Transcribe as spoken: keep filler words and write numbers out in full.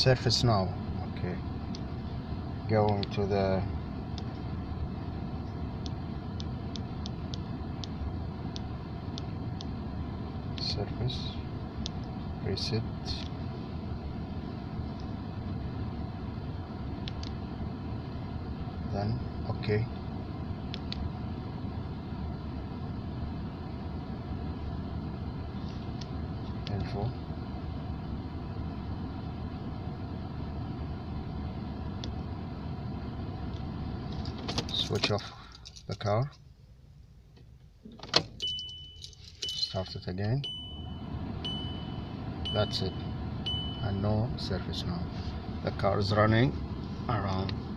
surface now. Okay, going to the surface, reset, then okay. Info, switch off the car, start it again. That's it, and no surface now. The car is running around